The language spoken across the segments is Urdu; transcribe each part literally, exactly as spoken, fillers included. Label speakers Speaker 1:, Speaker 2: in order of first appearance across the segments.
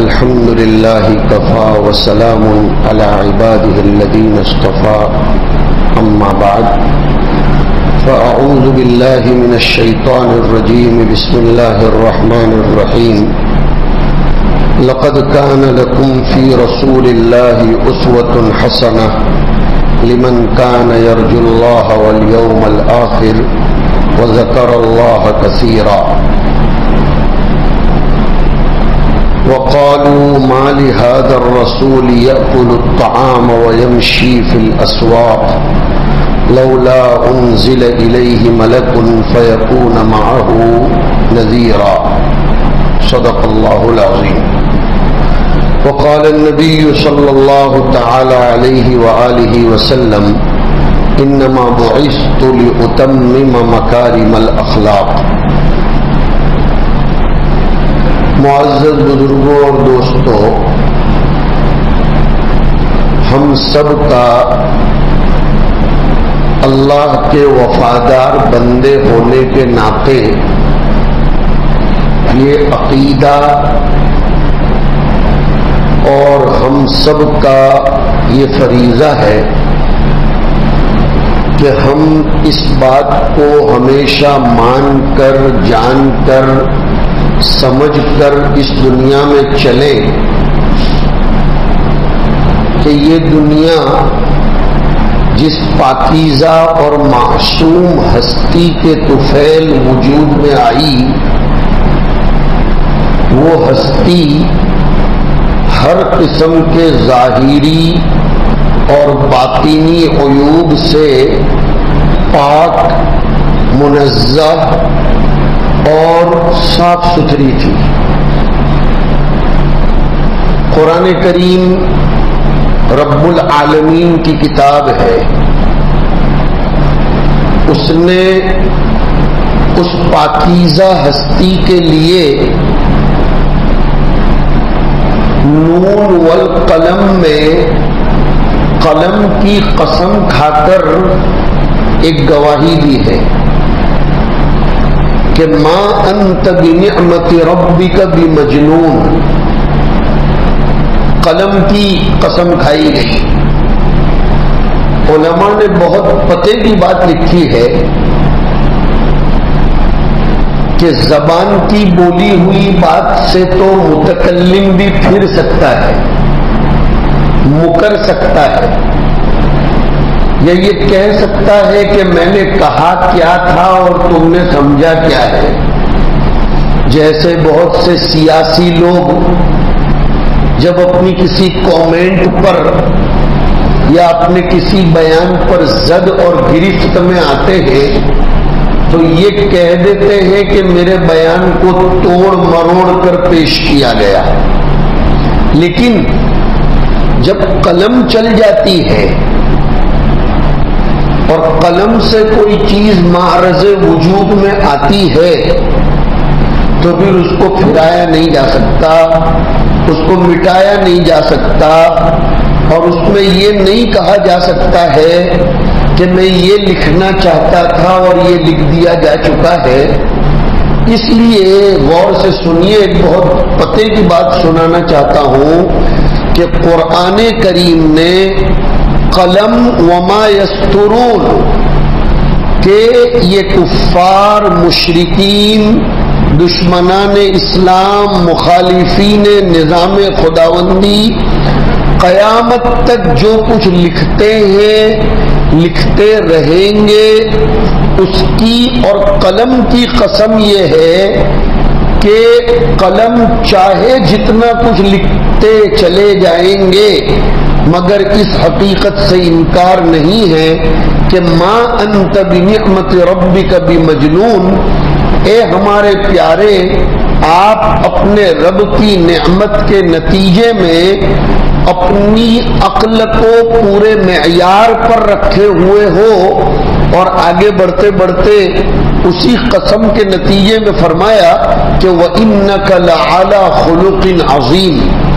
Speaker 1: الحمد لله كفى وسلام على عباده الذين اصطفى أما بعد فأعوذ بالله من الشيطان الرجيم بسم الله الرحمن الرحيم لقد كان لكم في رسول الله أسوة حسنة لمن كان يرجو الله واليوم الآخر وذكر الله كثيرا وقالوا ما لهذا الرسول يأكل الطعام ويمشي في الأسواق لولا أنزل إليه ملك فيكون معه نذيرا صدق الله العظيم وقال النبي صلى الله تعالى عليه وآله وسلم إنما بعثت لأتمم مكارم الأخلاق. معزز بزرگوں اور دوستو، ہم سب کا اللہ کے وفادار بندے ہونے کے ناطے یہ عقیدہ اور ہم سب کا یہ فریضہ ہے کہ ہم اس بات کو ہمیشہ مان کر، جان کر، سمجھ کر اس دنیا میں چلیں کہ یہ دنیا جس پاکیزہ اور معصوم ہستی کے طفیل وجود میں آئی، وہ ہستی ہر قسم کے ظاہری اور باطنی عیوب سے پاک، منزہ اور صاف ستھری تھی. قرآن کریم رب العالمین کی کتاب ہے. اس نے اس پاکیزہ ہستی کے لیے نون والقلم میں قلم کی قسم کھا کر ایک گواہی دی ہے کہ ما انت بنعمت ربک بمجنون. قلم کی قسم کھائی گئی. علماء نے بہت پتے کی بات لکھی ہے کہ زبان کی بولی ہوئی بات سے تو متکلم بھی پھر سکتا ہے، مکر سکتا ہے، یا یہ کہہ سکتا ہے کہ میں نے کہا کیا تھا اور تم نے سمجھا کیا ہے. جیسے بہت سے سیاسی لوگ جب اپنی کسی کامنٹ پر یا اپنے کسی بیان پر زد اور گرفت میں آتے ہیں تو یہ کہہ دیتے ہیں کہ میرے بیان کو توڑ مروڑ کر پیش کیا گیا. لیکن جب قلم چل جاتی ہے اور قلم سے کوئی چیز معرض وجود میں آتی ہے تو پھر اس کو پھرایا نہیں جا سکتا، اس کو مٹایا نہیں جا سکتا، اور اس میں یہ نہیں کہا جا سکتا ہے کہ میں یہ لکھنا چاہتا تھا اور یہ لکھ دیا جا چکا ہے. اس لیے غور سے سنیے، ایک بہت پتے کی بات سنانا چاہتا ہوں کہ قرآن کریم نے قلم وما یسترون کہ یہ کفار، مشرکین، دشمنان اسلام، مخالفین نظام خداوندی قیامت تک جو کچھ لکھتے ہیں، لکھتے رہیں گے، اس کی اور قلم کی قسم یہ ہے کہ قلم چاہے جتنا کچھ لکھتے چلے جائیں گے مگر اس حقیقت سے انکار نہیں ہے کہ ما انت بنعمت ربک بمجنون. اے ہمارے پیارے، آپ اپنے رب کی نعمت کے نتیجے میں اپنی عقل کو پورے معیار پر رکھے ہوئے ہو. اور آگے بڑھتے بڑھتے اسی قسم کے نتیجے میں فرمایا کہ وَإِنَّكَ لَعَلَى خُلُقٍ عَظِيمٍ.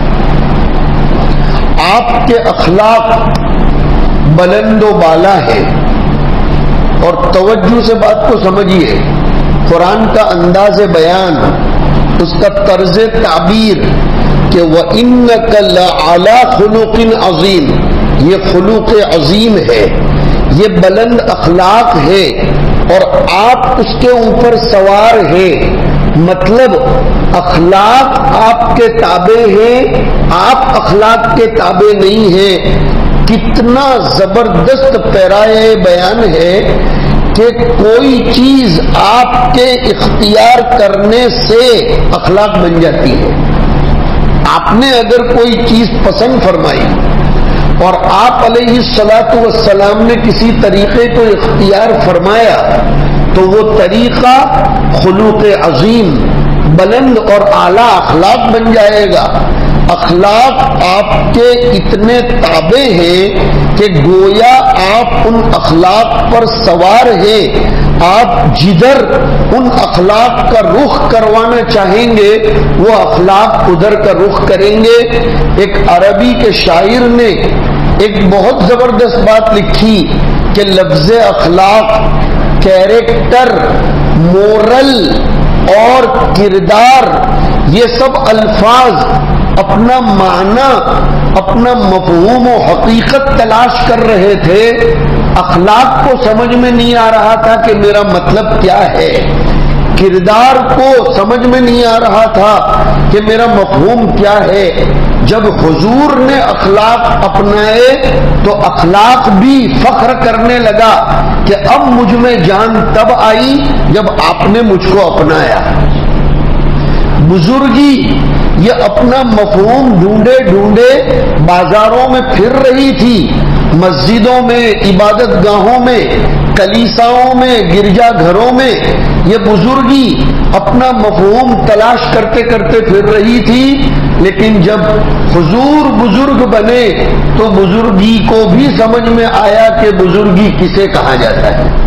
Speaker 1: آپ کے اخلاق بلند و بالا ہے. اور توجہ سے بات کو سمجھیے، قرآن کا انداز بیان، اس کا طرز تعبیر کہ وَإِنَّكَ لَعَلَىٰ خُلُقٍ عَظِيمٍ، یہ خلوق عظیم ہے، یہ بلند اخلاق ہے اور آپ اس کے اوپر سوار ہیں۔ مطلب اخلاق آپ کے تابع ہیں، آپ اخلاق کے تابع نہیں ہیں۔ کتنا زبردست پیرائے بیان ہے کہ کوئی چیز آپ کے اختیار کرنے سے اخلاق بن جاتی ہے۔ آپ نے اگر کوئی چیز پسند فرمائی اور آپ علیہ الصلاۃ والسلام نے کسی طریقے کو اختیار فرمایا تو وہ طریقہ خلوق عظیم، بلند اور اعلیٰ اخلاق بن جائے گا۔ اخلاق آپ کے اتنے تابع ہیں کہ گویا آپ ان اخلاق پر سوار ہیں، آپ جدھر ان اخلاق کا رخ کروانا چاہیں گے وہ اخلاق ادھر کا رخ کریں گے۔ ایک عربی کے شاعر نے ایک بہت زبردست بات لکھی کہ لفظ اخلاق، کیریکٹر، مورل اور کردار، یہ سب الفاظ اپنا معنی، اپنا مفہوم و حقیقت تلاش کر رہے تھے، اخلاق کو سمجھ میں نہیں آ رہا تھا کہ میرا مطلب کیا ہے، کردار کو سمجھ میں نہیں آ رہا تھا کہ میرا مفہوم کیا ہے۔ جب حضور نے اخلاق اپنائے تو اخلاق بھی فخر کرنے لگا کہ اب مجھ میں جان تب آئی جب آپ نے مجھ کو اپنایا۔ بزرگی یہ اپنا مفہوم ڈھونڈے ڈھونڈے بازاروں میں پھر رہی تھی، مسجدوں میں، عبادت گاہوں میں، کلیساؤں میں، گرجا گھروں میں یہ بزرگی اپنا مفہوم تلاش کرتے کرتے پھر رہی تھی، لیکن جب حضور بزرگ بنے تو بزرگی کو بھی سمجھ میں آیا کہ بزرگی کسے کہا جاتا ہے۔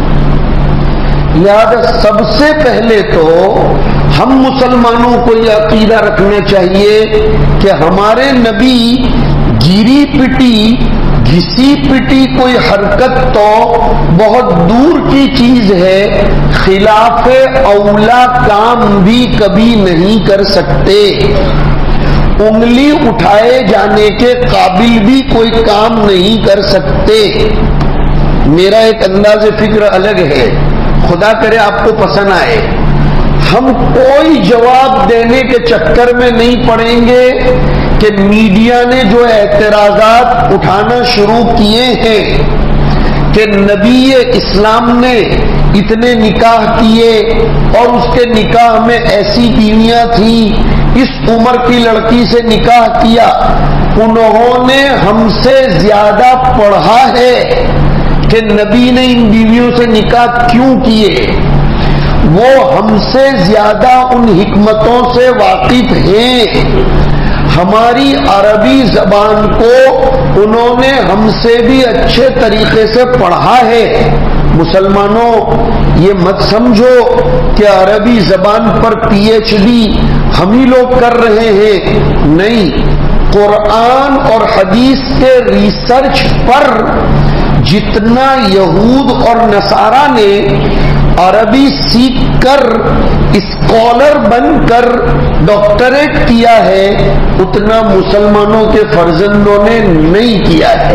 Speaker 1: لہذا سب سے پہلے تو ہم مسلمانوں کو یہ عقیدہ رکھنا چاہیے کہ ہمارے نبی گری پٹی، گھسی پٹی کوئی حرکت تو بہت دور کی چیز ہے، خلاف اولا کام بھی کبھی نہیں کر سکتے، انگلی اٹھائے جانے کے قابل بھی کوئی کام نہیں کر سکتے۔ میرا ایک انداز فکر الگ ہے، خدا کرے آپ کو پسند آئے۔ ہم کوئی جواب دینے کے چکر میں نہیں پڑیں گے کہ میڈیا نے جو اعتراضات اٹھانا شروع کیے ہیں کہ نبی اسلام نے اتنے نکاح کیے اور اس کے نکاح میں ایسی بیویاں تھیں، اس عمر کی لڑکی سے نکاح کیا، انہوں نے ہم سے زیادہ پڑھا ہے کہ نبی نے ان بیویوں سے نکاح کیوں کیے، وہ ہم سے زیادہ ان حکمتوں سے واقف ہیں، ہماری عربی زبان کو انہوں نے ہم سے بھی اچھے طریقے سے پڑھا ہے۔ مسلمانوں یہ مت سمجھو کہ عربی زبان پر پی ایچ ڈی ہم ہی لوگ کر رہے ہیں، نہیں، قرآن اور حدیث کے ریسرچ پر جتنا یہود اور نصارہ نے عربی سیکھ کر اسکالر بن کر ڈاکٹریٹ کیا ہے اتنا مسلمانوں کے فرزندوں نے نہیں کیا ہے۔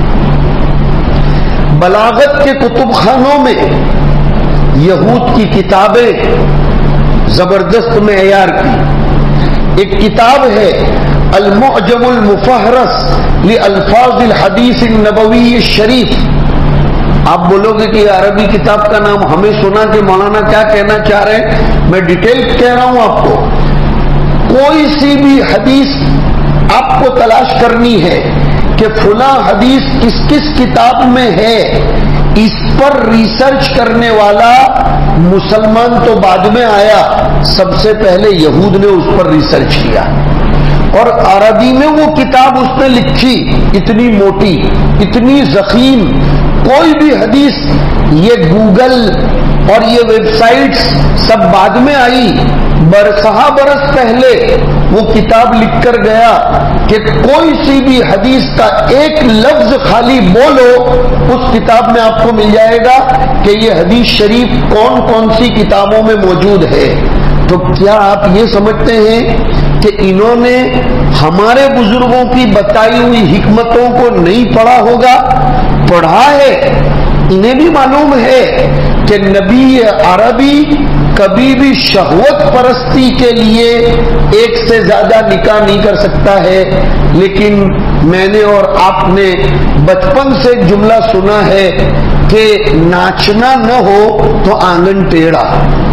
Speaker 1: بلاغت کے کتب خانوں میں یہود کی کتابیں زبردست معیار کی، ایک کتاب ہے المعجم المفہرس لالفاظ الحدیث النبوی الشریف۔ آپ بولو گے کہ یہ عربی کتاب کا نام ہمیں سنا کہ مولانا کیا کہنا چاہ رہے ہیں، میں ڈیٹیل کہہ رہا ہوں آپ کو۔ کوئی سی بھی حدیث آپ کو تلاش کرنی ہے کہ فلاں حدیث کس کس کتاب میں ہے، اس پر ریسرچ کرنے والا مسلمان تو بعد میں آیا، سب سے پہلے یہود نے اس پر ریسرچ کیا اور عربی میں وہ کتاب اس نے لکھی، اتنی موٹی، اتنی ضخیم۔ کوئی بھی حدیث، یہ گوگل اور یہ ویب سائٹس سب بعد میں آئی، برسہ برس پہلے وہ کتاب لکھ کر گیا کہ کوئی سی بھی حدیث کا ایک لفظ خالی بولو، اس کتاب میں آپ کو مل جائے گا کہ یہ حدیث شریف کون کون سی کتابوں میں موجود ہے۔ تو کیا آپ یہ سمجھتے ہیں کہ انہوں نے ہمارے بزرگوں کی بتائی ہوئی حکمتوں کو نہیں پڑھا ہوگا؟ پڑھا ہے. انہیں بھی معلوم ہے کہ نبی عربی کبھی بھی شہوت پرستی کے لیے ایک سے زیادہ نکاح نہیں کر سکتا ہے. لیکن میں نے اور آپ نے بچپن سے ایک جملہ سنا ہے کہ ناچنا نہ ہو تو آنگن ٹیڑھا.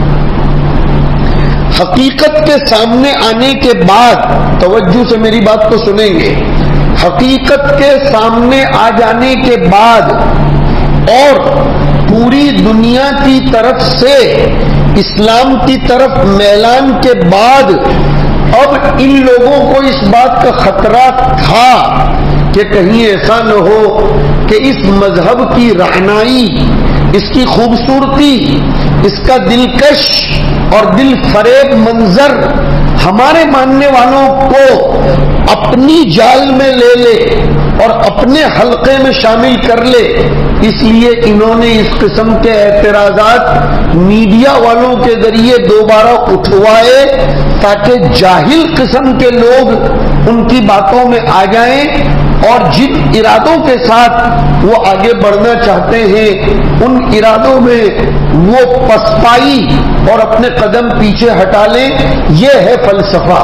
Speaker 1: حقیقت کے سامنے آنے کے بعد، توجہ سے میری بات کو سنیں گے، حقیقت کے سامنے آ جانے کے بعد اور پوری دنیا کی طرف سے اسلام کی طرف میلان کے بعد اب ان لوگوں کو اس بات کا خطرہ تھا کہ کہیں ایسا نہ ہو کہ اس مذہب کی رہنائی، اس کی خوبصورتی، اس کا دلکش اور دل فریب منظر ہمارے ماننے والوں کو اپنی جال میں لے لے اور اپنے حلقے میں شامل کر لے. اس لیے انہوں نے اس قسم کے اعتراضات میڈیا والوں کے ذریعے دوبارہ اٹھوائے تاکہ جاہل قسم کے لوگ ان کی باتوں میں آ جائیں اور جن ارادوں کے ساتھ وہ آگے بڑھنا چاہتے ہیں ان ارادوں میں وہ پسپائی اور اپنے قدم پیچھے ہٹا لیں. یہ ہے فلسفہ،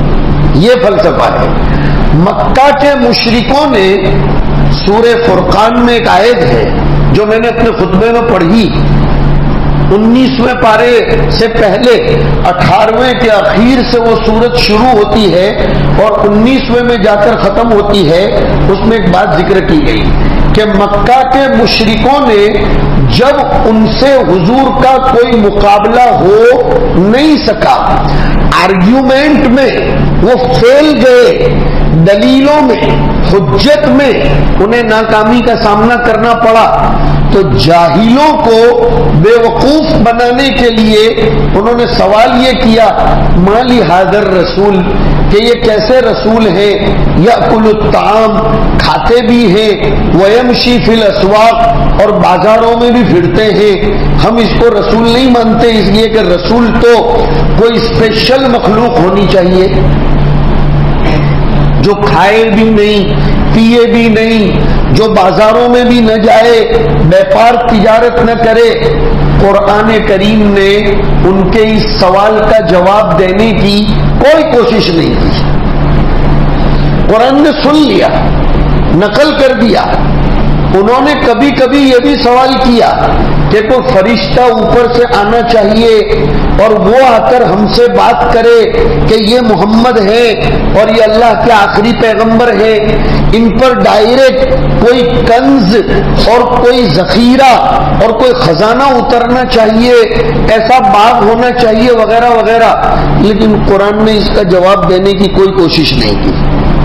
Speaker 1: یہ فلسفہ ہے. مکہ کے مشرکوں نے سورہ فرقان میں ایک آیت ہے جو میں نے اپنے خطبے میں پڑھی، انیسویں پارے سے پہلے اٹھارہویں کے اخیر سے وہ سورت شروع ہوتی ہے اور انیسویں میں جا کر ختم ہوتی ہے. اس میں ایک بات ذکر کی گئی کہ مکہ کے مشرکوں نے جب ان سے حضور کا کوئی مقابلہ ہو نہیں سکا، آرگیومنٹ میں وہ فیل گئے، دلیلوں میں، حجت میں انہیں ناکامی کا سامنا کرنا پڑا، تو جاہلوں کو بے وقوف بنانے کے لیے انہوں نے سوال یہ کیا، مالی حاضر رسول، کہ یہ کیسے رسول ہیں، یأکل الطعام، کھاتے بھی ہیں، ویمشی فی الاسواق، اور بازاروں میں بھی پھرتے ہیں، ہم اس کو رسول نہیں مانتے اس لیے کہ رسول تو کوئی اسپیشل مخلوق ہونی چاہیے جو کھائے بھی نہیں، پیے بھی نہیں، جو بازاروں میں بھی نہ جائے، بیپار تجارت نہ کرے. قرآن کریم نے ان کے اس سوال کا جواب دینے کی کوئی کوشش نہیں کی. قرآن نے سن لیا، نقل کر دیا. انہوں نے کبھی کبھی یہ بھی سوال کیا کہ کوئی فرشتہ اوپر سے آنا چاہیے اور وہ آ کر ہم سے بات کرے کہ یہ محمد ہے اور یہ اللہ کے آخری پیغمبر ہے، ان پر ڈائریکٹ کوئی کنز اور کوئی ذخیرہ اور کوئی خزانہ اترنا چاہیے، ایسا باغ ہونا چاہیے وغیرہ وغیرہ. لیکن قرآن نے اس کا جواب دینے کی کوئی کوشش نہیں کی.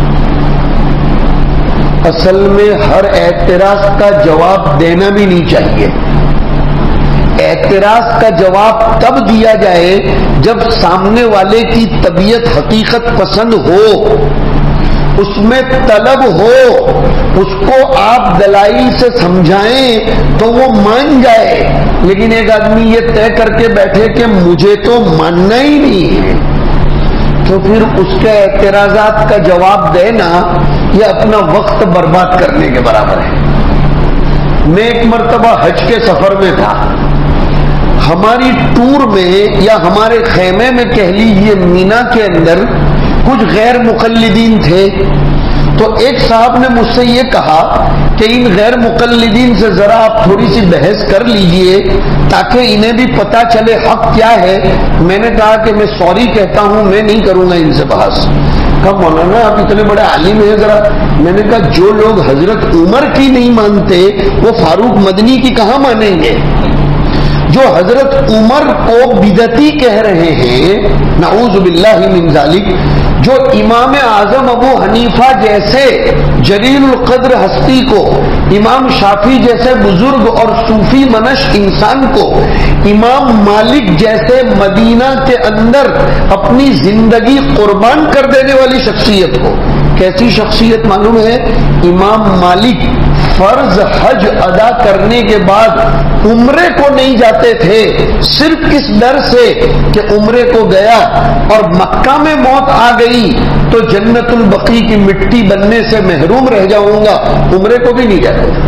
Speaker 1: اصل میں ہر اعتراض کا جواب دینا بھی نہیں چاہیے. اعتراض کا جواب تب دیا جائے جب سامنے والے کی طبیعت حقیقت پسند ہو، اس میں طلب ہو، اس کو آپ دلائل سے سمجھائیں تو وہ مان جائے. لیکن ایک آدمی یہ طے کر کے بیٹھے کہ مجھے تو ماننا ہی نہیں ہے، تو پھر اس کے اعتراضات کا جواب دینا یہ اپنا وقت برباد کرنے کے برابر ہے. میں ایک مرتبہ حج کے سفر میں تھا. ہماری ٹور میں یا ہمارے خیمے میں کہہ لیجیے مینا کے اندر کچھ غیر مقلدین تھے. تو ایک صاحب نے مجھ سے یہ کہا کہ ان غیر مقلدین سے ذرا آپ تھوڑی سی بحث کر لیجئے تاکہ انہیں بھی پتا چلے حق کیا ہے. میں نے کہا کہ میں سوری کہتا ہوں، میں نہیں کروں گا ان سے بحث. کہا مولانا آپ اتنے بڑے عالم ہیں ذرا. میں نے کہا جو لوگ حضرت عمر کی نہیں مانتے وہ فاروق مدنی کی کہاں مانیں گے؟ جو حضرت عمر کو بدعتی کہہ رہے ہیں، نعوذ باللہ من ذالک، جو امام اعظم ابو حنیفہ جیسے جلیل القدر ہستی کو، امام شافعی جیسے بزرگ اور صوفی منش انسان کو، امام مالک جیسے مدینہ کے اندر اپنی زندگی قربان کر دینے والی شخصیت کو، کیسی شخصیت معلوم ہے؟ امام مالک فرض حج ادا کرنے کے بعد عمرے کو نہیں جاتے تھے صرف اس ڈر سے کہ عمرے کو گیا اور مکہ میں موت آ گئی تو جنت البقیع کی مٹی بننے سے محروم رہ جاؤں گا، عمرے کو بھی نہیں جاتے تھے۔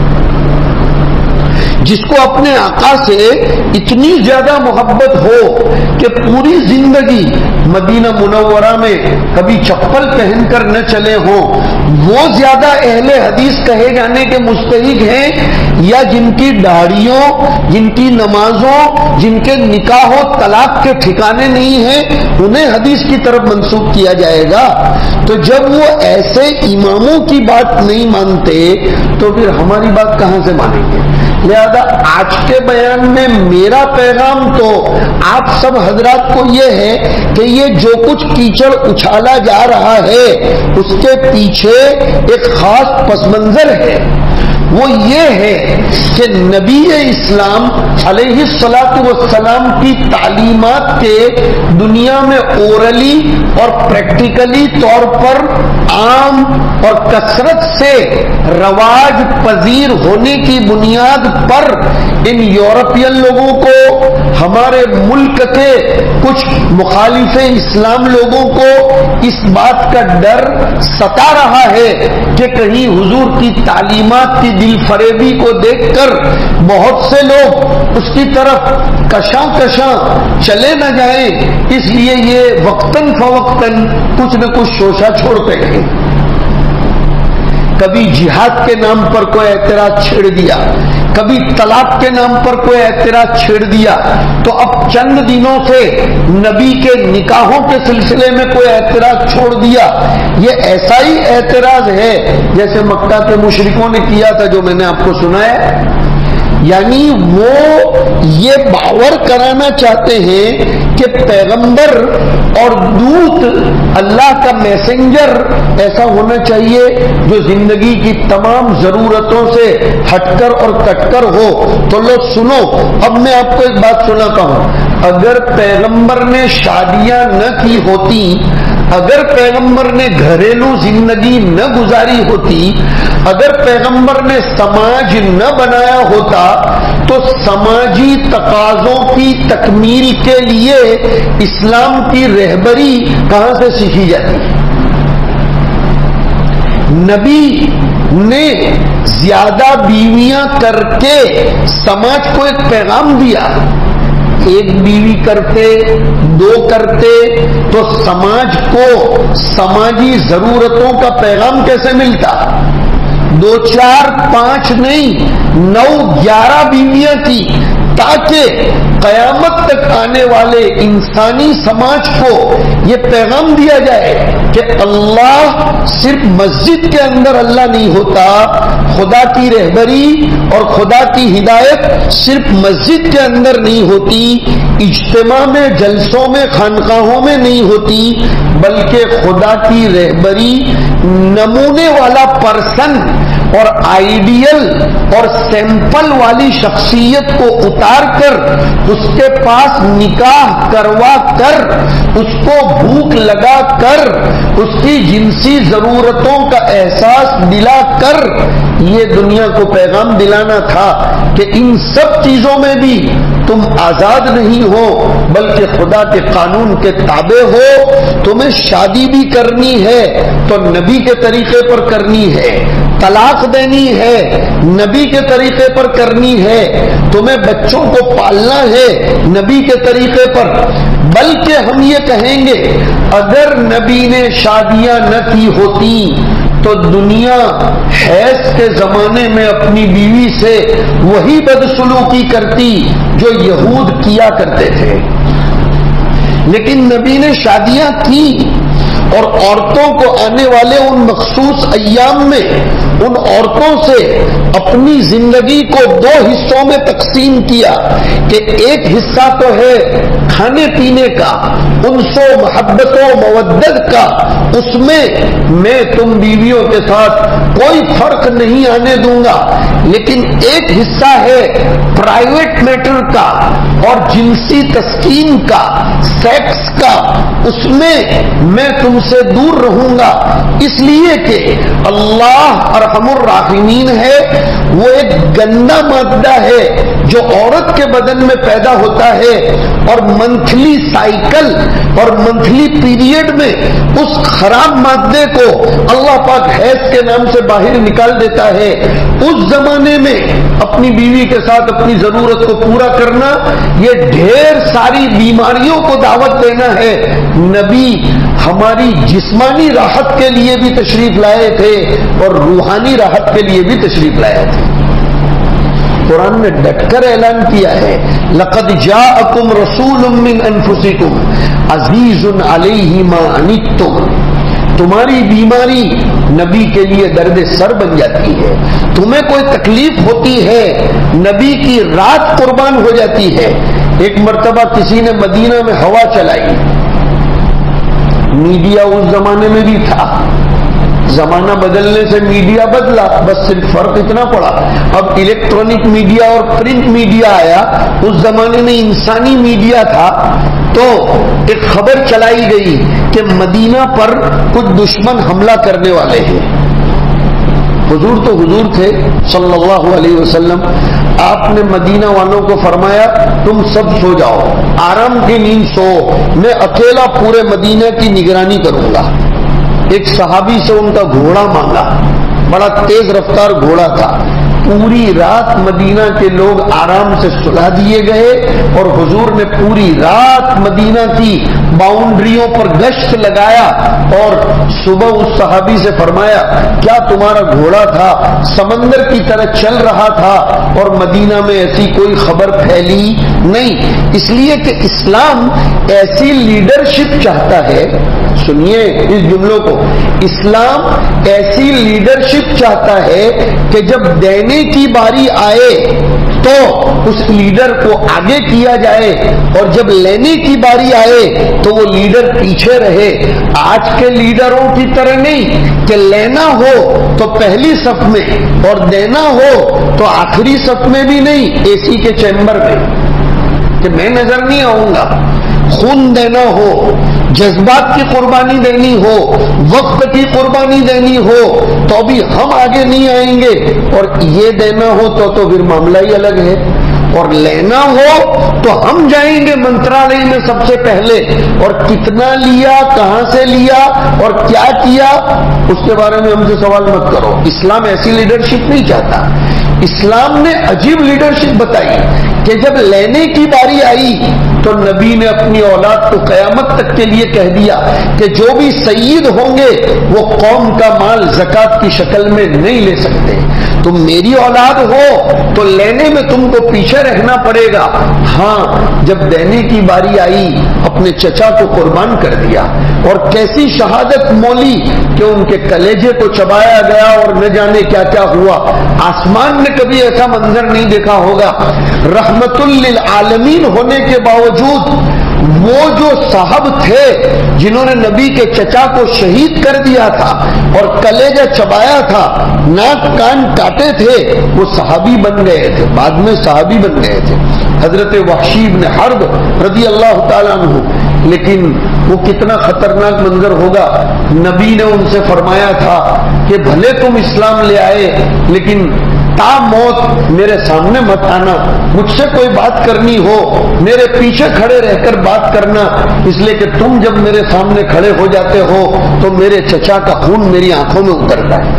Speaker 1: جس کو اپنے آقا سے اتنی زیادہ محبت ہو کہ پوری زندگی مدینہ منورہ میں کبھی چپل پہن کر نہ چلے ہوں، وہ زیادہ اہل حدیث کہے جانے کے مستحق ہیں یا جن کی داڑھیوں، جن کی نمازوں، جن کے نکاح و طلاق کے ٹھکانے نہیں ہیں انہیں حدیث کی طرف منسوب کیا جائے گا؟ تو جب وہ ایسے اماموں کی بات نہیں مانتے تو پھر ہماری بات کہاں سے مانیں گے؟ لہذا آج کے بیان میں میرا پیغام تو آپ سب حضرات کو یہ ہے کہ یہ جو کچھ کیچڑ اچھالا جا رہا ہے اس کے پیچھے ایک خاص پس منظر ہے، وہ یہ ہے کہ نبی اسلام علیہ الصلاۃ والسلام کی تعلیمات کے دنیا میں اورلی اور پریکٹیکلی طور پر عام اور کثرت سے رواج پذیر ہونے کی بنیاد پر ان یورپین لوگوں کو، ہمارے ملک کے کچھ مخالف اسلام لوگوں کو اس بات کا ڈر ستا رہا ہے کہ کہیں حضور کی تعلیمات کی دل فریبی کو دیکھ کر بہت سے لوگ اس کی طرف کشاں کشاں چلے نہ جائیں، اس لیے یہ وقتاً فوقتاً کچھ نہ کچھ شوشہ چھوڑتے گئے۔ کبھی جہاد کے نام پر کوئی اعتراض چھیڑ دیا، کبھی طلاق کے نام پر کوئی اعتراض چھیڑ دیا، تو اب چند دنوں سے نبی کے نکاحوں کے سلسلے میں کوئی اعتراض چھوڑ دیا۔ یہ ایسا ہی اعتراض ہے جیسے مکہ کے مشرکوں نے کیا تھا جو میں نے آپ کو سنایا، یعنی وہ یہ باور کرانا چاہتے ہیں کہ پیغمبر اور دودھ اللہ کا میسنجر ایسا ہونا چاہیے جو زندگی کی تمام ضرورتوں سے ہٹ کر اور کٹ کر ہو۔ تو لو سنو، اب میں آپ کو ایک بات سناتا ہوں، اگر پیغمبر نے شادیاں نہ کی ہوتی، اگر پیغمبر نے گھریلو زندگی نہ گزاری ہوتی، اگر پیغمبر نے سماج نہ بنایا ہوتا تو سماجی تقاضوں کی تکمیل کے لیے اسلام کی رہبری کہاں سے سیکھی جاتی ہے؟ نبی نے زیادہ بیویاں کر کے سماج کو ایک پیغام دیا، ایک بیوی کرتے، دو کرتے تو سماج کو سماجی ضرورتوں کا پیغام کیسے ملتا؟ دو چار پانچ نہیں، نو گیارہ بیویاں کی، تاکہ قیامت تک آنے والے انسانی سماج کو یہ پیغام دیا جائے کہ اللہ صرف مسجد کے اندر اللہ نہیں ہوتا، خدا کی رہبری اور خدا کی ہدایت صرف مسجد کے اندر نہیں ہوتی، اجتماع میں، جلسوں میں، خانقاہوں میں نہیں ہوتی، بلکہ خدا کی رہبری نمونے والا پرسن اور آئیڈیل اور سیمپل والی شخصیت کو اتار کر اس کے پاس نکاح کروا کر، اس کو بھوک لگا کر، اس کی جنسی ضرورتوں کا احساس دلا کر یہ دنیا کو پیغام دلانا تھا کہ ان سب چیزوں میں بھی تم آزاد نہیں ہو بلکہ خدا کے قانون کے تابع ہو۔ تمہیں شادی بھی کرنی ہے تو نبی کے طریقے پر کرنی ہے، طلاق دینی ہے نبی کے طریقے پر کرنی ہے، تمہیں بچوں کو پالنا ہے نبی کے طریقے پر۔ بلکہ ہم یہ کہیں گے اگر نبی نے شادیاں نہ کی ہوتی تو دنیا حیض کے زمانے میں اپنی بیوی سے وہی بدسلوکی کرتی جو یہود کیا کرتے تھے، لیکن نبی نے شادیاں کی اور عورتوں کو آنے والے ان مخصوص ایام میں ان عورتوں سے اپنی زندگی کو دو حصوں میں تقسیم کیا کہ ایک حصہ تو ہے کھانے پینے کا، انس و محبت و مودت کا، اس میں میں تم بیویوں کے ساتھ کوئی فرق نہیں آنے دوں گا، لیکن ایک حصہ ہے پرائیویٹ میٹر کا اور جنسی تسکین کا، سیکس کا، اس میں میں تم سے دور رہوں گا، اس لیے کہ اللہ ارحم الراحمین ہے، وہ ایک گندا مادہ ہے جو عورت کے بدن میں پیدا ہوتا ہے اور منتھلی سائیکل اور منتھلی پیریڈ میں اس خراب مادے کو اللہ پاک حیض کے نام سے باہر نکال دیتا ہے، اس زمانے میں اپنی بیوی کے ساتھ اپنی ضرورت کو پورا کرنا، یہ ڈھیر ساری بیماریوں کو دعوت دینا ہے۔ نبی ہماری جسمانی راحت کے لیے بھی تشریف لائے تھے اور روحانی راحت کے لیے بھی تشریف لائے تھے۔ قرآن نے ڈٹ کر اعلان کیا ہے، لقد جاءکم رسول من انفسکم عزیز علیہ ما عنتم، تمہاری بیماری نبی کے لیے درد سر بن جاتی ہے، تمہیں کوئی تکلیف ہوتی ہے نبی کی رات قربان ہو جاتی ہے۔ ایک مرتبہ کسی نے مدینہ میں ہوا چلائی، میڈیا اس زمانے میں بھی تھا، زمانہ بدلنے سے میڈیا بدلا، بس صرف فرق اتنا پڑا اب الیکٹرانک میڈیا اور پرنٹ میڈیا آیا، اس زمانے میں انسانی میڈیا تھا۔ تو ایک خبر چلائی گئی کہ مدینہ پر کچھ دشمن حملہ کرنے والے ہیں۔ حضور تو حضور تھے صلی اللہ علیہ وسلم، آپ نے مدینہ والوں کو فرمایا تم سب سو جاؤ، آرام کی نیند سو، میں اکیلا پورے مدینہ کی نگرانی کروں گا۔ ایک صحابی سے ان کا گھوڑا مانگا، بڑا تیز رفتار گھوڑا تھا، پوری رات مدینہ کے لوگ آرام سے سلا دیے گئے اور حضور نے پوری رات مدینہ کی باؤنڈریوں پر گشت لگایا اور صبح اس صحابی سے فرمایا کیا تمہارا گھوڑا تھا سمندر کی طرح چل رہا تھا اور مدینہ میں ایسی کوئی خبر پھیلی نہیں؟ اس لیے کہ اسلام ایسی لیڈرشپ چاہتا ہے، سنیے اس جملوں کو، اسلام ایسی لیڈرشپ چاہتا ہے کہ جب دینے کی باری آئے تو اس لیڈر کو آگے کیا جائے اور جب لینے کی باری آئے تو وہ لیڈر پیچھے رہے۔ آج کے لیڈروں کی طرح نہیں کہ لینا ہو تو پہلی صف میں اور دینا ہو تو آخری صف میں بھی نہیں، اے سی کے چیمبر میں، کہ میں نظر نہیں آؤں گا۔ خون دینا ہو، جذبات کی قربانی دینی ہو، وقت کی قربانی دینی ہو تو بھی ہم آگے نہیں آئیں گے، اور یہ دینا ہو تو تو پھر معاملہ ہی الگ ہے، اور لینا ہو تو ہم جائیں گے منترالیہ میں سب سے پہلے، اور کتنا لیا، کہاں سے لیا اور کیا کیا اس کے بارے میں ہم سے سوال مت کرو۔ اسلام ایسی لیڈرشپ نہیں چاہتا۔ اسلام نے عجیب لیڈرشپ بتائی کہ جب لینے کی باری آئی تو نبی نے اپنی اولاد کو قیامت تک کے لیے کہہ دیا کہ جو بھی سید ہوں گے وہ قوم کا مال زکات کی شکل میں نہیں لے سکتے، تم میری اولاد ہو تو لینے میں تم کو پیچھے رہنا پڑے گا۔ ہاں جب دینے کی باری آئی اپنے چچا کو قربان کر دیا، اور کیسی شہادت مولی کہ ان کے کلیجے کو چبایا گیا اور نہ جانے کیا کیا ہوا۔ آسمان نے کبھی ایسا منظر نہیں دیکھا ہوگا۔ رحمت للعالمین ہونے کے باوجود وہ جو صاحب تھے جنہوں نے نبی کے چچا کو شہید کر دیا تھا اور کلیجہ چبایا تھا، ناک کان کاٹے تھے، وہ صحابی بن گئے تھے، بعد میں صحابی بن گئے تھے، حضرت وحشی بن حرب رضی اللہ تعالیٰ عنہ۔ لیکن وہ کتنا خطرناک منظر ہوگا، نبی نے ان سے فرمایا تھا کہ بھلے تم اسلام لے آئے لیکن تا موت میرے سامنے مت آنا، مجھ سے کوئی بات کرنی ہو میرے پیچھے کھڑے رہ کر بات کرنا، اس لیے کہ تم جب میرے سامنے کھڑے ہو جاتے ہو تو میرے چچا کا خون میری آنکھوں میں اترتا ہے،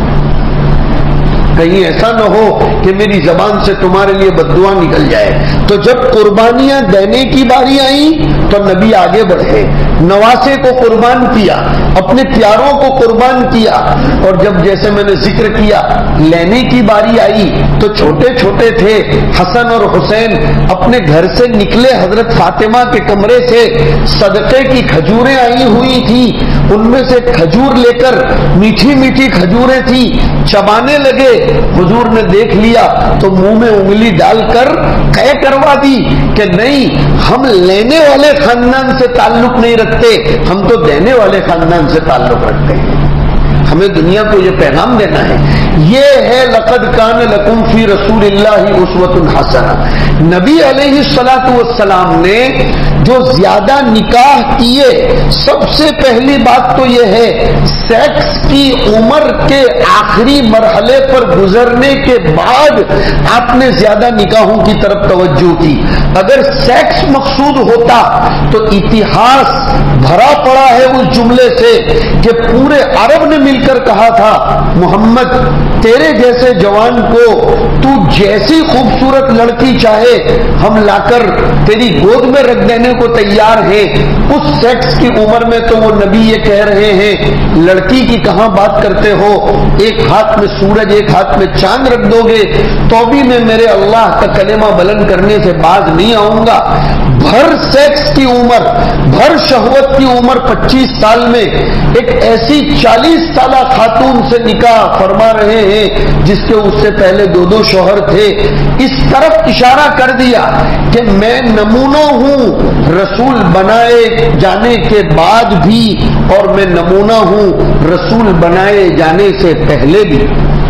Speaker 1: کہیں ایسا نہ ہو کہ میری زبان سے تمہارے لیے بددعا نکل جائے۔ تو جب قربانیاں دینے کی باری آئی تو نبی آگے بڑھے، نواسے کو قربان کیا، اپنے پیاروں کو قربان کیا، اور جب جیسے میں نے ذکر کیا لینے کی باری آئی تو چھوٹے چھوٹے تھے حسن اور حسین، اپنے گھر سے نکلے حضرت فاطمہ کے کمرے سے، صدقے کی کھجوریں آئی ہوئی تھی، ان میں سے کھجور لے کر، میٹھی میٹھی کھجوریں تھی، چبانے لگے، حضور نے دیکھ لیا تو منہ میں انگلی ڈال کر قے کروا دی کہ نہیں، ہم لینے والے خاندان سے تعلق نہیں رکھتے، ہم تو دینے والے خاندان سے تعلق رکھتے ہیں۔ ہمیں دنیا کو یہ پیغام دینا ہے، یہ ہے لقد کان لکم فی رسول اللہ اسوۃ حسنہ۔ نبی علیہ الصلوۃ والسلام نے جو زیادہ نکاح کیے، سب سے پہلی بات تو یہ ہے سیکس کی عمر کے آخری مرحلے پر گزرنے کے بعد آپ نے زیادہ نکاحوں کی طرف توجہ کی۔ اگر سیکس مقصود ہوتا تو اتہاس بھرا پڑا ہے اس جملے سے کہ پورے عرب نے مل کر کہا تھا محمد تیرے جیسے جوان کو تو جیسی خوبصورت لڑکی چاہے ہم لا کر تیری گود میں رکھ دینے کو تیار ہیں۔ اس سیکس کی عمر میں تو وہ نبی یہ کہہ رہے ہیں لڑکی کی کہاں بات کرتے ہو، ایک ہاتھ میں سورج ایک ہاتھ میں چاند رکھ دو گے تو بھی میں میرے اللہ کا کلمہ بلند کرنے سے باز نہیں آؤں گا۔ بھر سیکس کی عمر، بھر شہوت کی عمر پچیس سال میں ایک ایسی چالیس سالہ خاتون سے نکاح فرما رہے ہیں جس کے اس سے پہلے دو دو شوہر تھے۔ اس طرف اشارہ کر دیا کہ میں نمونہ ہوں رسول بنائے جانے کے بعد بھی اور میں نمونہ ہوں رسول بنائے جانے سے پہلے بھی۔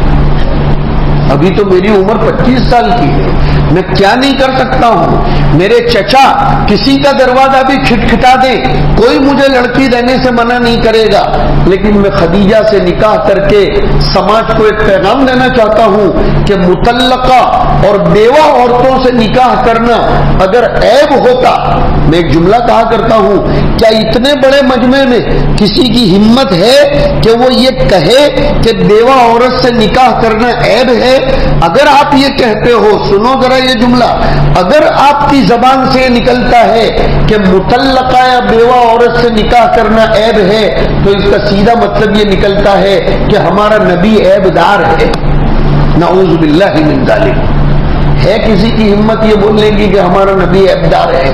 Speaker 1: ابھی تو میری عمر پچیس سال کی ہے، میں کیا نہیں کر سکتا ہوں۔ میرے چچا کسی کا دروازہ بھی کھٹکھٹا دے کوئی مجھے لڑکی دینے سے منع نہیں کرے گا، لیکن میں خدیجہ سے نکاح کر کے سماج کو ایک پیغام دینا چاہتا ہوں کہ مطلقہ اور بیوہ عورتوں سے نکاح کرنا اگر عیب ہوتا، میں ایک جملہ کہا کرتا ہوں کیا اتنے بڑے مجمع میں کسی کی ہمت ہے کہ وہ یہ کہے کہ بیوہ عورت سے نکاح کرنا عیب ہے؟ اگر آپ یہ کہتے ہو، سنو ذرا یہ جملہ، اگر آپ کی زبان سے نکلتا ہے کہ مطلقہ یا بیوہ عورت سے نکاح کرنا عیب ہے تو اس کا سیدھا مطلب یہ نکلتا ہے کہ ہمارا نبی عیب دار ہے۔ نعوذ باللہ من ذالک۔ ہے کسی کی ہمت یہ بولنے کی کہ ہمارا نبی عیب دار ہے؟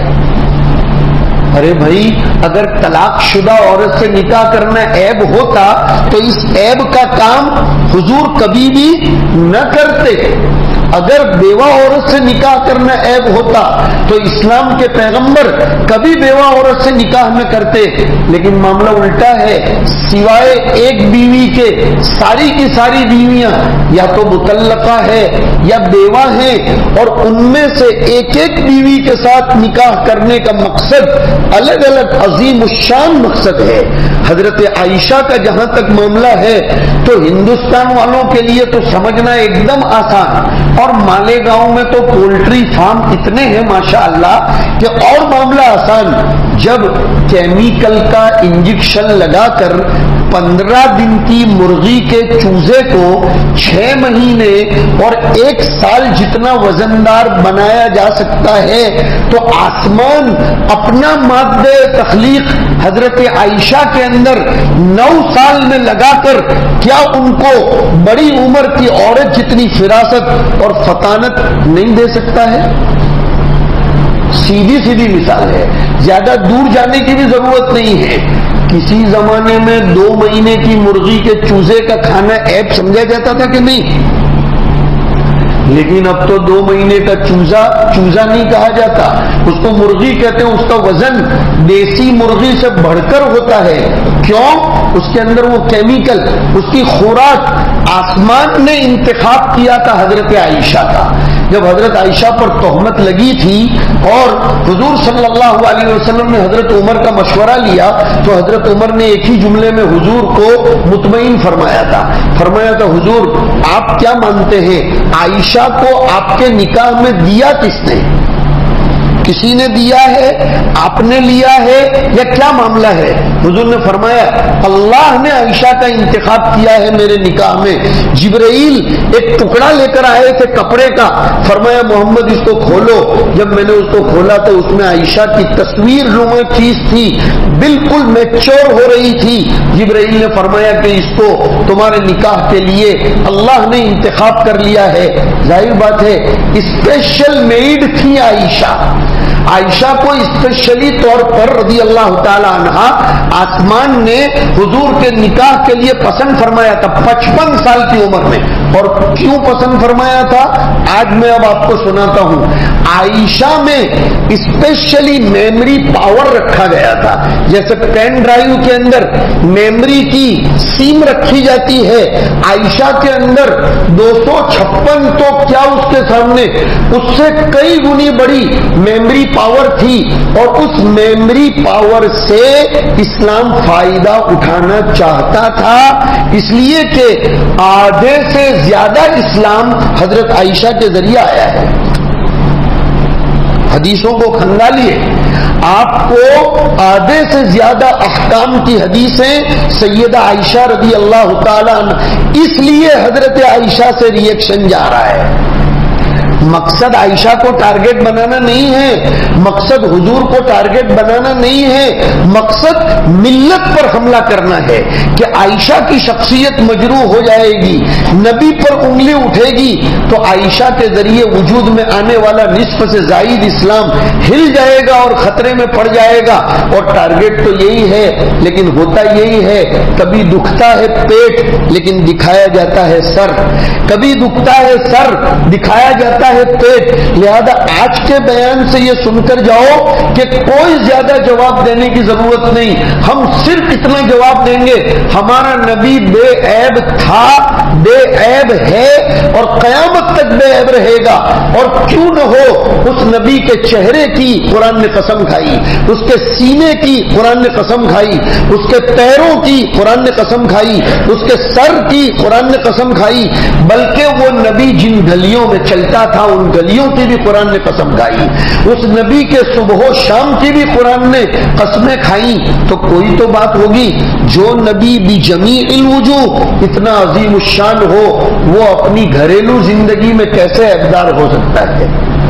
Speaker 1: ارے بھائی اگر طلاق شدہ عورت سے نکاح کرنا عیب ہوتا تو اس عیب کا کام حضور کبھی بھی نہ کرتے۔ اگر بیوہ عورت سے نکاح کرنا عیب ہوتا تو اسلام کے پیغمبر کبھی بیوہ عورت سے نکاح نہ کرتے، لیکن معاملہ الٹا ہے، سوائے ایک بیوی کے ساری کی ساری بیویاں یا تو مطلقہ ہے یا بیوہ ہیں، اور ان میں سے ایک ایک بیوی کے ساتھ نکاح کرنے کا مقصد الگ الگ عظیم الشان مقصد ہے۔ حضرت عائشہ کا جہاں تک معاملہ ہے تو ہندوستان والوں کے لیے تو سمجھنا ایک دم آسان، اور مالیگاؤں میں تو پولٹری فارم اتنے ہیں ماشاءاللہ کہ اور معاملہ آسان۔ جب کیمیکل کا انجیکشن لگا کر پندرہ دن کی مرغی کے چوزے کو چھ مہینے اور ایک سال جتنا وزندار بنایا جا سکتا ہے تو آسمان اپنا مادہ تخلیق حضرت عائشہ کے اندر نو سال میں لگا کر کیا ان کو بڑی عمر کی عورت جتنی فراست اور فطانت نہیں دے سکتا ہے؟ سیدھی سیدھی مثال ہے، زیادہ دور جانے کی بھی ضرورت نہیں ہے۔ کسی زمانے میں دو مہینے کی مرغی کے چوزے کا کھانا عیب سمجھا جاتا تھا کہ نہیں؟ لیکن اب تو دو مہینے کا چوزا چوزا نہیں کہا جاتا، اس کو مرغی کہتے ہیں۔ اس کا وزن دیسی مرغی سے بڑھ کر ہوتا ہے، کیوں؟ اس کے اندر وہ کیمیکل، اس کی خوراک آسمان نے انتخاب کیا تھا حضرت عائشہ کا۔ جب حضرت عائشہ پر تہمت لگی تھی اور حضور صلی اللہ علیہ وسلم نے حضرت عمر کا مشورہ لیا تو حضرت عمر نے ایک ہی جملے میں حضور کو مطمئن فرمایا تھا، فرمایا تھا حضور آپ کیا مانتے ہیں عائشہ کو آپ کے نکاح میں دیا کس نے؟ کسی نے دیا ہے، آپ نے لیا ہے، یا کیا معاملہ ہے؟ حضور نے فرمایا اللہ نے عائشہ کا انتخاب کیا ہے میرے نکاح میں۔ جبرائیل ایک ٹکڑا لے کر آئے تھے کپڑے کا، فرمایا محمد اس کو کھولو۔ جب میں نے اس کو کھولا تو اس میں عائشہ کی تصویر نما چیز تھی، بالکل میچور ہو رہی تھی۔ جبرائیل نے فرمایا کہ اس کو تمہارے نکاح کے لیے اللہ نے انتخاب کر لیا ہے۔ ظاہر بات ہے اسپیشل میڈ تھی عائشہ۔ عائشہ کو اسپیشلی طور پر رضی اللہ تعالی عنہا آسمان نے حضور کے نکاح کے لیے پسند فرمایا تھا پچپن سال کی عمر میں۔ اور کیوں پسند فرمایا تھا آج میں اب آپ کو سناتا ہوں. عائشہ میں اسپیشلی میموری پاور رکھا گیا تھا. جیسے پین ڈرائیو کے اندر میموری کی سیم رکھی جاتی ہے, عائشہ کے اندر دو سو چھپن تو کیا اس کے سامنے اس سے کئی گنی بڑی میموری پاور تھی, اور اس میموری پاور سے اسلام فائدہ اٹھانا چاہتا تھا, اس لیے کہ آدھے سے زیادہ اسلام حضرت عائشہ کے ذریعے آیا ہے. حدیثوں کو کھنگالیے, آپ کو آدھے سے زیادہ احکام کی حدیثیں سیدہ عائشہ رضی اللہ تعالی عنہ, اس لیے حضرت عائشہ سے ریئیکشن جا رہا ہے. مقصد عائشہ کو ٹارگٹ بنانا نہیں ہے, مقصد حضور کو ٹارگٹ بنانا نہیں ہے, مقصد ملت پر حملہ کرنا ہے کہ عائشہ کی شخصیت مجروح ہو جائے گی, نبی پر انگلی اٹھے گی تو عائشہ کے ذریعے وجود میں آنے والا نصف سے زائد اسلام ہل جائے گا اور خطرے میں پڑ جائے گا. اور ٹارگٹ تو یہی ہے, لیکن ہوتا یہی ہے, کبھی دکھتا ہے پیٹ لیکن دکھایا جاتا ہے سر, کبھی دکھتا ہے سر دکھایا جاتا ہے پیٹ. لہذا آج کے بیان سے یہ سن کر جاؤ کہ کوئی زیادہ جواب دینے کی ضرورت نہیں, ہم صرف اتنا جواب دیں گے ہمارا نبی بے عیب تھا, بے عیب ہے اور قیامت تک بے عیب رہے گا. اور کیوں نہ ہو, اس نبی کے چہرے کی قرآن نے قسم کھائی, اس کے سینے کی قرآن نے قسم کھائی, اس کے پیروں کی قرآن نے قسم کھائی, اس کے سر کی قرآن نے قسم کھائی, بلکہ وہ نبی جن گلیوں میں چلتا تھا ان گلیوں کی بھی قرآن نے قسم کھائی, اس نبی کے صبح و شام کی بھی قرآن نے قسمیں کھائی. تو کوئی تو بات ہوگی, جو نبی بجمیع الوجوہ اتنا عظیم الشان ہو وہ اپنی گھریلو زندگی میں کیسے عیبدار ہو سکتا ہے؟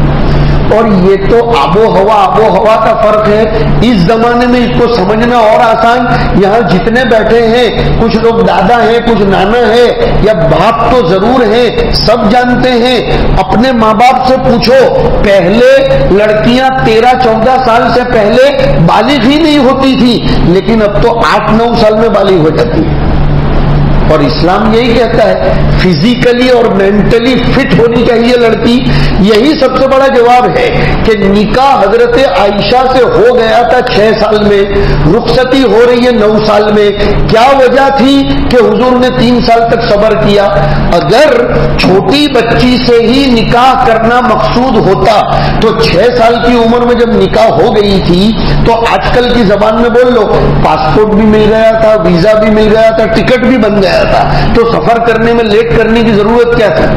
Speaker 1: اور یہ تو آب و ہوا آب و ہوا کا فرق ہے. اس زمانے میں اس کو سمجھنا اور آسان. یہاں جتنے بیٹھے ہیں کچھ لوگ دادا ہیں, کچھ نانا ہے, یا باپ تو ضرور ہیں, سب جانتے ہیں. اپنے ماں باپ سے پوچھو, پہلے لڑکیاں تیرہ چودہ سال سے پہلے بالغ ہی نہیں ہوتی تھی, لیکن اب تو آٹھ نو سال میں بالغ ہو جاتی ہے. اور اسلام یہی کہتا ہے فزیکلی اور مینٹلی فٹ ہونی چاہیے لڑکی. یہی سب سے بڑا جواب ہے کہ نکاح حضرت عائشہ سے ہو گیا تھا چھ سال میں, رخصتی ہو رہی ہے نو سال میں. کیا وجہ تھی کہ حضور نے تین سال تک صبر کیا؟ اگر چھوٹی بچی سے ہی نکاح کرنا مقصود ہوتا تو چھ سال کی عمر میں جب نکاح ہو گئی تھی تو آج کل کی زبان میں بول لو, پاسپورٹ بھی مل گیا تھا, ویزا بھی مل گیا تھا, ٹکٹ بھی بن گیا تھا, تو سفر کرنے میں لیٹ کرنے کی ضرورت کیا تھی؟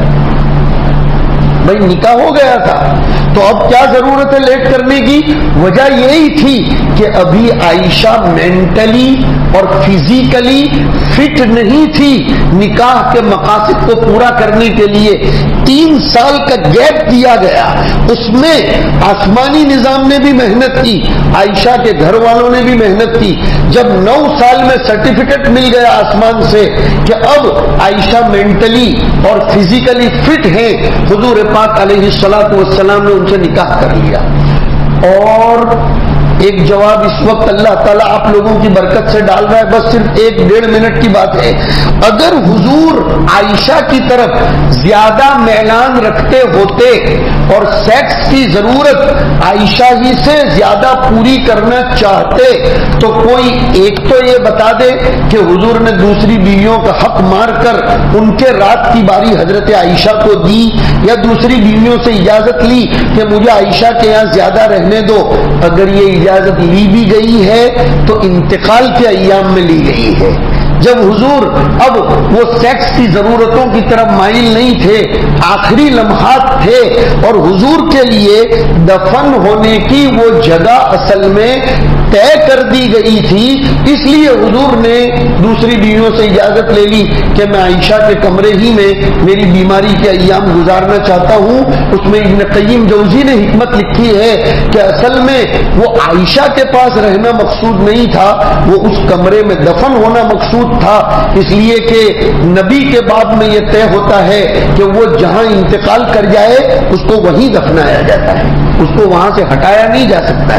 Speaker 1: بھائی نکاح ہو گیا تھا, تو اب کیا ضرورت ہے لیٹ کرنے کی؟ وجہ یہی تھی کہ ابھی عائشہ مینٹلی اور فزیکلی فٹ نہیں تھی نکاح کے مقاصد کو پورا کرنے کے لیے. تین سال کا گیپ دیا گیا, اس میں آسمانی نظام نے بھی محنت کی, عائشہ کے گھر والوں نے بھی محنت کی. جب نو سال میں سرٹیفکیٹ مل گیا آسمان سے کہ اب عائشہ مینٹلی اور فزیکلی فٹ ہیں, حضور پاک علیہ الصلوۃ والسلام نے ان سے نکاح کر لیا. اور ایک جواب اس وقت اللہ تعالیٰ آپ لوگوں کی برکت سے ڈال رہا ہے, بس صرف ایک ڈیڑھ منٹ کی بات ہے. اگر حضور عائشہ کی طرف زیادہ میلان رکھتے ہوتے اور سیکس کی ضرورت عائشہ ہی سے زیادہ پوری کرنا چاہتے تو کوئی ایک تو یہ بتا دے کہ حضور نے دوسری بیویوں کا حق مار کر ان کے رات کی باری حضرت عائشہ کو دی, یا دوسری بیویوں سے اجازت لی کہ مجھے عائشہ کے یہاں زیادہ رہنے دو. اگر یہ اجازت لی بھی گئی ہے تو انتقال کے ایام میں لی گئی ہے, جب حضور اب وہ سیکس کی ضرورتوں کی طرف مائل نہیں تھے, آخری لمحات تھے, اور حضور کے لیے دفن ہونے کی وہ جگہ اصل میں طے کر دی گئی تھی, اس لیے حضور نے دوسری بیویوں سے اجازت لے لی کہ میں عائشہ کے کمرے ہی میں میری بیماری کے ایام گزارنا چاہتا ہوں. اس میں ابن قیم جوزی نے حکمت لکھی ہے کہ اصل میں وہ عائشہ کے پاس رہنا مقصود نہیں تھا, وہ اس کمرے میں دفن ہونا مقصود تھا, اس لیے کہ نبی کے بعد میں یہ طے ہوتا ہے کہ وہ جہاں انتقال کر جائے اس کو وہیں دفنایا جاتا ہے, اس کو وہاں سے ہٹایا نہیں جا سکتا ہے.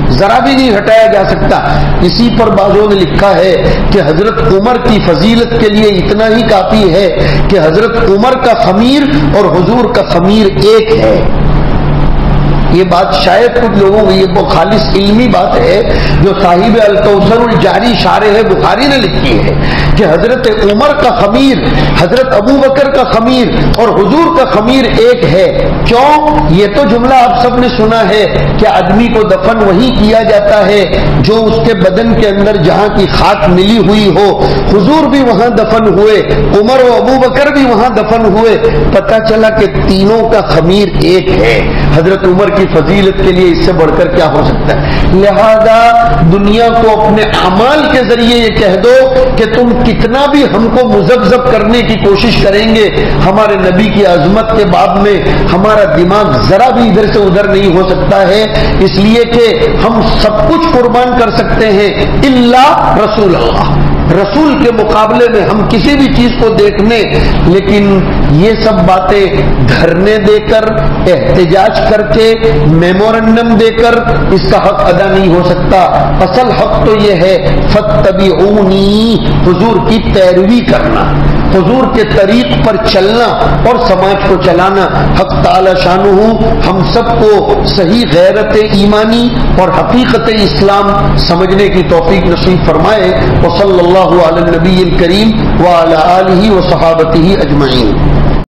Speaker 1: ذرا بھی نہیں ہٹایا جا سکتا. اسی پر بعضوں نے لکھا ہے کہ حضرت عمر کی فضیلت کے لیے اتنا ہی کافی ہے کہ حضرت عمر کا خمیر اور حضور کا خمیر ایک ہے. یہ بات شاید کچھ لوگوں کی یہ خالص علمی بات ہے جو صاحب الکوثر الجاری شارح بخاری نے لکھی ہے کہ حضرت عمر کا خمیر حضرت ابو بکر کا خمیر اور حضور کا خمیر ایک ہے. کیوں؟ یہ تو جملہ آپ سب نے سنا ہے کہ آدمی کو دفن وہی کیا جاتا ہے جو اس کے بدن کے اندر جہاں کی خاک ملی ہوئی ہو. حضور بھی وہاں دفن ہوئے, عمر و ابو بکر بھی وہاں دفن ہوئے. پتہ چلا کہ تینوں کا خمیر ایک ہے. حضرت عمر کی فضیلت کے لیے اس سے بڑھ کر کیا ہو سکتا ہے؟ لہذا دنیا کو اپنے اعمال کے ذریعے یہ کہہ دو کہ تم کتنا بھی ہم کو مذبذب کرنے کی کوشش کریں گے, ہمارے نبی کی عظمت کے باب میں ہمارا دماغ ذرا بھی ادھر سے ادھر نہیں ہو سکتا ہے, اس لیے کہ ہم سب کچھ قربان کر سکتے ہیں الا رسول اللہ. رسول کے مقابلے میں ہم کسی بھی چیز کو دیکھنے, لیکن یہ سب باتیں دھرنے دے کر, احتجاج کر کے, میمورنڈم دے کر اس کا حق ادا نہیں ہو سکتا. اصل حق تو یہ ہے فاتبعونی, حضور کی پیروی کرنا, حضور کے طریق پر چلنا اور سماج کو چلانا. حق تعالی شانہ ہم سب کو صحیح غیرت ایمانی اور حقیقت اسلام سمجھنے کی توفیق نصیب فرمائے. وصلی اللہ علی النبی الکریم وعلی آلہ وصحابتہ اجمعین.